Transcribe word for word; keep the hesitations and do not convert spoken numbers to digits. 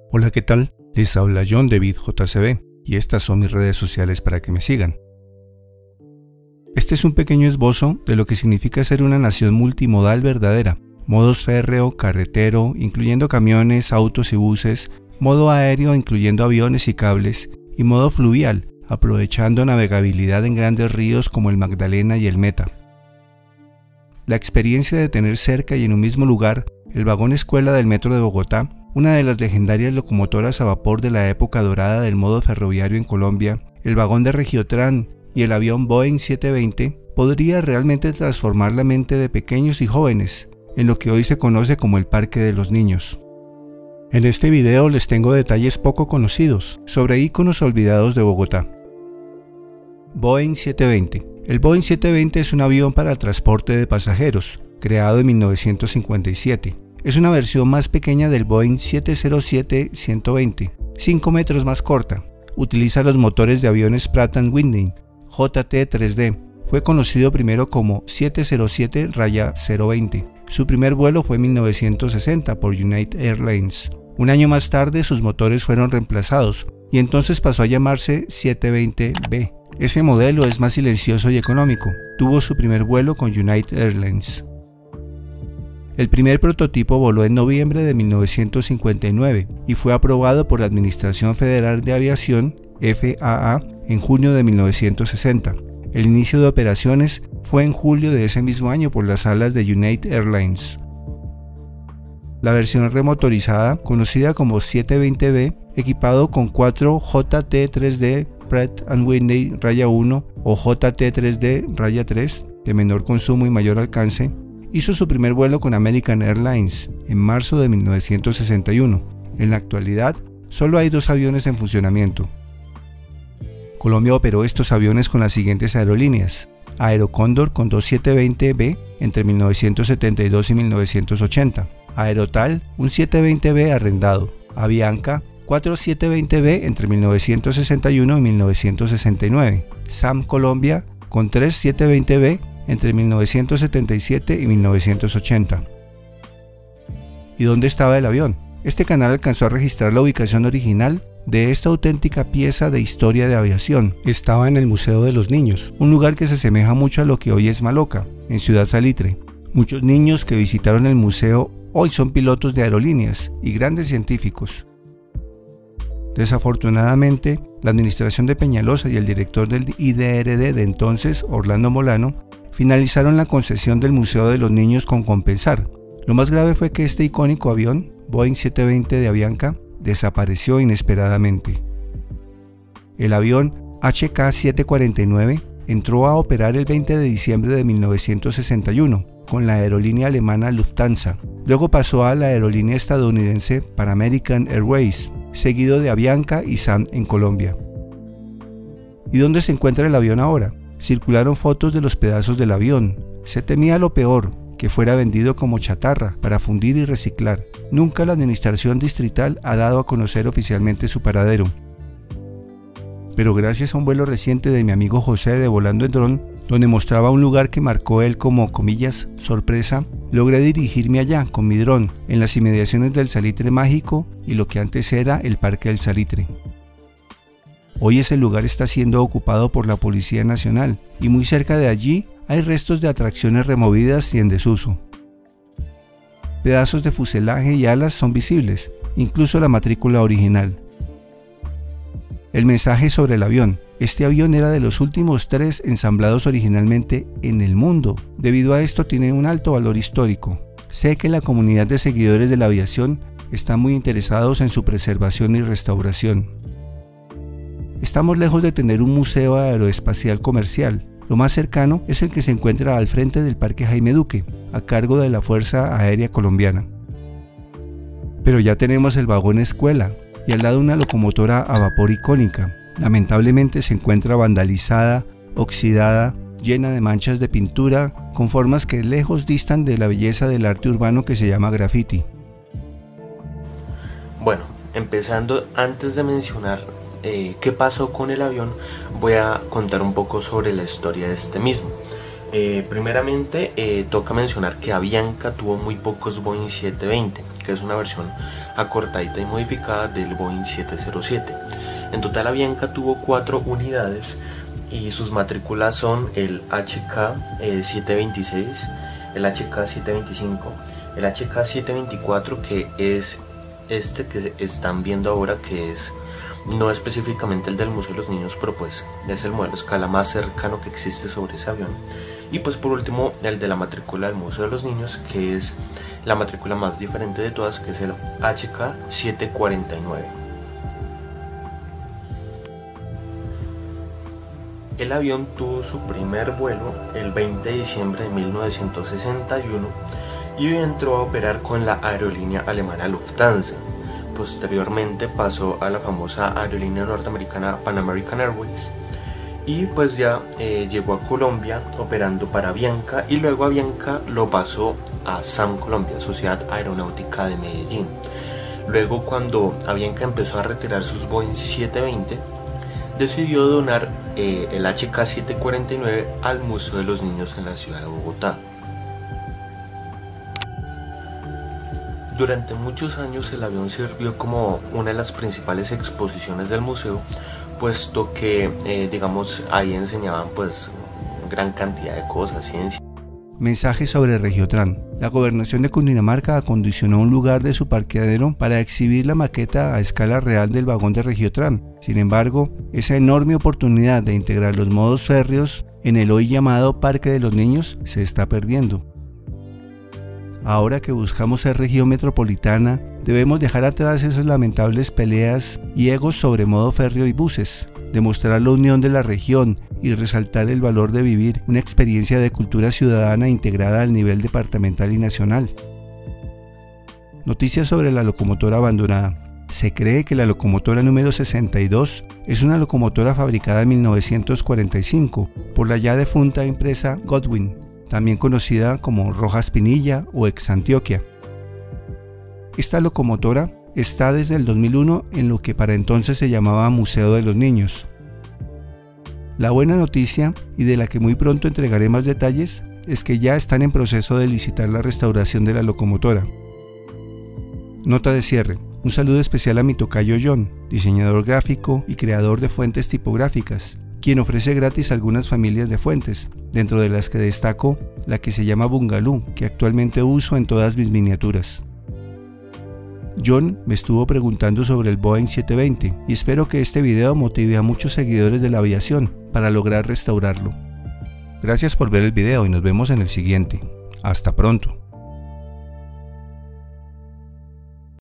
Hola, ¿qué tal? Les habla John David J C B y estas son mis redes sociales para que me sigan. Este es un pequeño esbozo de lo que significa ser una nación multimodal verdadera. Modos férreo, carretero, incluyendo camiones, autos y buses, modo aéreo, incluyendo aviones y cables, y modo fluvial, aprovechando navegabilidad en grandes ríos como el Magdalena y el Meta. La experiencia de tener cerca y en un mismo lugar el vagón escuela del Metro de Bogotá, una de las legendarias locomotoras a vapor de la época dorada del modo ferroviario en Colombia, el vagón de Regiotran y el avión Boeing setecientos veinte, podría realmente transformar la mente de pequeños y jóvenes en lo que hoy se conoce como el Parque de los Niños. En este video les tengo detalles poco conocidos sobre íconos olvidados de Bogotá. Boeing setecientos veinte. El Boeing setecientos veinte es un avión para transporte de pasajeros, creado en mil novecientos cincuenta y siete. Es una versión más pequeña del Boeing siete cero siete ciento veinte, cinco metros más corta. Utiliza los motores de aviones Pratt and Whitney J T tres D. Fue conocido primero como siete cero siete cero veinte. Su primer vuelo fue en mil novecientos sesenta por United Airlines. Un año más tarde sus motores fueron reemplazados y entonces pasó a llamarse setecientos veinte B. Ese modelo es más silencioso y económico. Tuvo su primer vuelo con United Airlines. El primer prototipo voló en noviembre de mil novecientos cincuenta y nueve y fue aprobado por la Administración Federal de Aviación, F A A, en junio de mil novecientos sesenta. El inicio de operaciones fue en julio de ese mismo año por las alas de United Airlines. La versión remotorizada, conocida como setecientos veinte B, equipado con cuatro J T tres D Pratt and Whitney uno o J T tres D tres, de menor consumo y mayor alcance, hizo su primer vuelo con American Airlines en marzo de mil novecientos sesenta y uno. En la actualidad, solo hay dos aviones en funcionamiento. Colombia operó estos aviones con las siguientes aerolíneas: Aerocóndor con dos setecientos veinte B entre mil novecientos setenta y dos y mil novecientos ochenta, Aerotal, un setecientos veinte B arrendado, Avianca, cuatro setecientos veinte B entre mil novecientos sesenta y uno y mil novecientos sesenta y nueve, SAM Colombia con tres setecientos veinte B entre mil novecientos setenta y siete y mil novecientos ochenta. ¿Y dónde estaba el avión? Este canal alcanzó a registrar la ubicación original de esta auténtica pieza de historia de aviación. Estaba en el Museo de los Niños, un lugar que se asemeja mucho a lo que hoy es Maloca, en Ciudad Salitre. Muchos niños que visitaron el museo hoy son pilotos de aerolíneas y grandes científicos. Desafortunadamente, la administración de Peñalosa y el director del I D R D de entonces, Orlando Molano, finalizaron la concesión del Museo de los Niños con compensar. Lo más grave fue que este icónico avión, Boeing setecientos veinte de Avianca, desapareció inesperadamente. El avión H K setecientos cuarenta y nueve entró a operar el veinte de diciembre de mil novecientos sesenta y uno con la aerolínea alemana Lufthansa. Luego pasó a la aerolínea estadounidense Pan American Airways, seguido de Avianca y SAM en Colombia. ¿Y dónde se encuentra el avión ahora? Circularon fotos de los pedazos del avión. Se temía lo peor, que fuera vendido como chatarra para fundir y reciclar. Nunca la administración distrital ha dado a conocer oficialmente su paradero. Pero gracias a un vuelo reciente de mi amigo José de Volando en Dron, donde mostraba un lugar que marcó él como, comillas, sorpresa, logré dirigirme allá con mi dron, en las inmediaciones del Salitre Mágico y lo que antes era el Parque del Salitre. Hoy ese lugar está siendo ocupado por la Policía Nacional y muy cerca de allí hay restos de atracciones removidas y en desuso. Pedazos de fuselaje y alas son visibles, incluso la matrícula original. El mensaje sobre el avión. Este avión era de los últimos tres ensamblados originalmente en el mundo. Debido a esto tiene un alto valor histórico. Sé que la comunidad de seguidores de la aviación está muy interesados en su preservación y restauración. Estamos lejos de tener un museo aeroespacial comercial. Lo más cercano es el que se encuentra al frente del Parque Jaime Duque, a cargo de la Fuerza Aérea Colombiana. Pero ya tenemos el vagón escuela y al lado una locomotora a vapor icónica. Lamentablemente se encuentra vandalizada, oxidada, llena de manchas de pintura, con formas que lejos distan de la belleza del arte urbano que se llama graffiti. Bueno, empezando, antes de mencionar eh, qué pasó con el avión, voy a contar un poco sobre la historia de este mismo. Eh, primeramente, eh, toca mencionar que Avianca tuvo muy pocos Boeing setecientos veinte, que es una versión acortadita y modificada del Boeing siete cero siete. En total Avianca tuvo cuatro unidades y sus matrículas son el H K setecientos veintiséis, el H K setecientos veinticinco, el H K setecientos veinticuatro, que es este que están viendo ahora, que es no específicamente el del Museo de los Niños, pero pues es el modelo a escala más cercano que existe sobre ese avión. Y pues por último el de la matrícula del Museo de los Niños, que es la matrícula más diferente de todas, que es el H K setecientos cuarenta y nueve. El avión tuvo su primer vuelo el veinte de diciembre de mil novecientos sesenta y uno y entró a operar con la aerolínea alemana Lufthansa. Posteriormente pasó a la famosa aerolínea norteamericana Pan American Airways y pues ya eh, llegó a Colombia operando para Avianca, y luego Avianca lo pasó a SAM Colombia, Sociedad Aeronáutica de Medellín. Luego, cuando Avianca empezó a retirar sus Boeing setecientos veinte, decidió donar eh, el H K setecientos cuarenta y nueve al Museo de los Niños en la ciudad de Bogotá. Durante muchos años el avión sirvió como una de las principales exposiciones del museo, puesto que eh, digamos ahí enseñaban pues gran cantidad de cosas, ciencia. Mensaje sobre Regiotran. La gobernación de Cundinamarca acondicionó un lugar de su parqueadero para exhibir la maqueta a escala real del vagón de Regiotran. Sin embargo, esa enorme oportunidad de integrar los modos férreos en el hoy llamado Parque de los Niños se está perdiendo. Ahora que buscamos ser región metropolitana, debemos dejar atrás esas lamentables peleas y egos sobre modo férreo y buses, demostrar la unión de la región y resaltar el valor de vivir una experiencia de cultura ciudadana integrada al nivel departamental y nacional. Noticias sobre la locomotora abandonada. Se cree que la locomotora número sesenta y dos es una locomotora fabricada en mil novecientos cuarenta y cinco por la ya defunta empresa Godwin, también conocida como Rojas Pinilla o Ex Antioquia. Esta locomotora está desde el dos mil uno en lo que para entonces se llamaba Museo de los Niños. La buena noticia, y de la que muy pronto entregaré más detalles, es que ya están en proceso de licitar la restauración de la locomotora. Nota de cierre. Un saludo especial a mi tocayo John, diseñador gráfico y creador de fuentes tipográficas, quien ofrece gratis algunas familias de fuentes, dentro de las que destaco la que se llama Bungalú, que actualmente uso en todas mis miniaturas. John me estuvo preguntando sobre el Boeing setecientos veinte y espero que este video motive a muchos seguidores de la aviación para lograr restaurarlo. Gracias por ver el video y nos vemos en el siguiente. Hasta pronto.